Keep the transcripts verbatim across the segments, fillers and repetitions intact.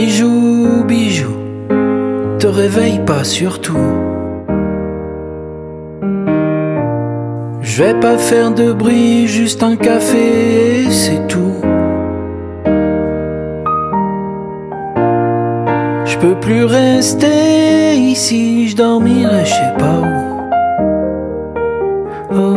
Bijou, bijou, te réveille pas surtout. Je vais pas faire de bruit, juste un café et c'est tout. Je peux plus rester ici, je dormirai je sais pas où. Oh.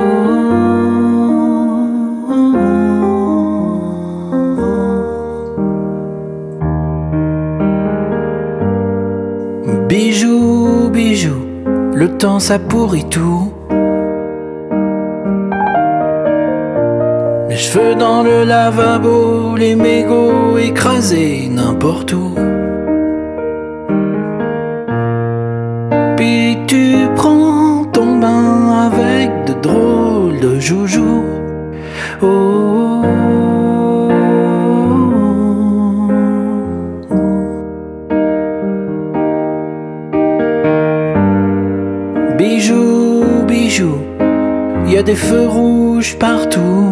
Bijou, bijou, le temps ça pourrit tout. Mes cheveux dans le lavabo, les mégots écrasés n'importe où. Puis tu prends ton bain avec de drôles de joujoux. Oh. Bijou, bijou, y a des feux rouges partout.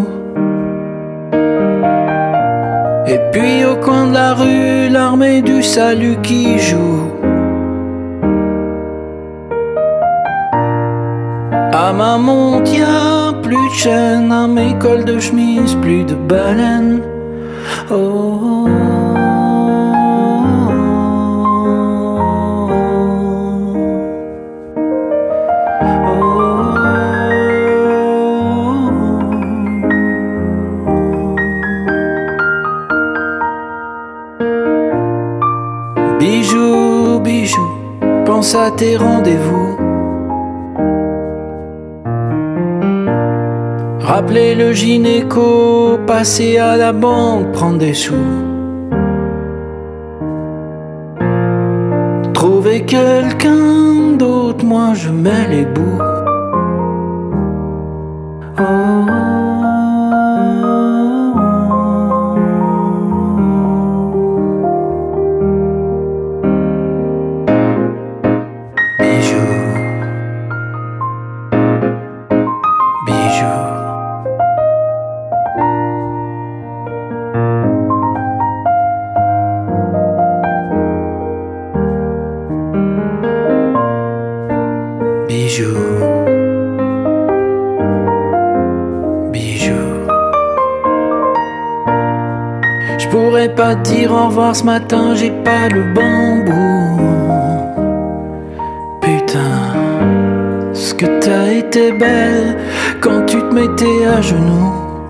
Et puis au coin de la rue, l'armée du salut qui joue. À ma montre, y'a plus de chaîne, à mes cols de chemise, plus de baleines. Oh. Bijou, bijou, pense à tes rendez-vous. Rappelez le gynéco, passer à la banque, prendre des sous. Trouver quelqu'un d'autre, moi je mets les bouts. Oh. Bijou, bijou. Je pourrais pas te dire au revoir ce matin, j'ai pas le bambou. Putain, ce que t'as été belle quand tu te mettais à genoux.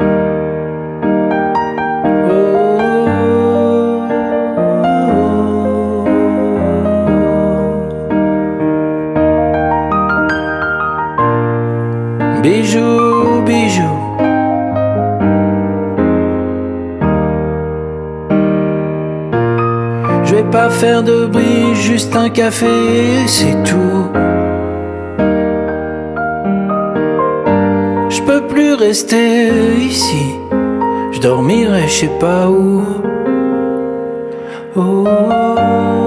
Bijou, bijou. Je vais pas faire de bruit, juste un café et c'est tout. Je peux plus rester ici, je dormirai je sais pas où. Oh.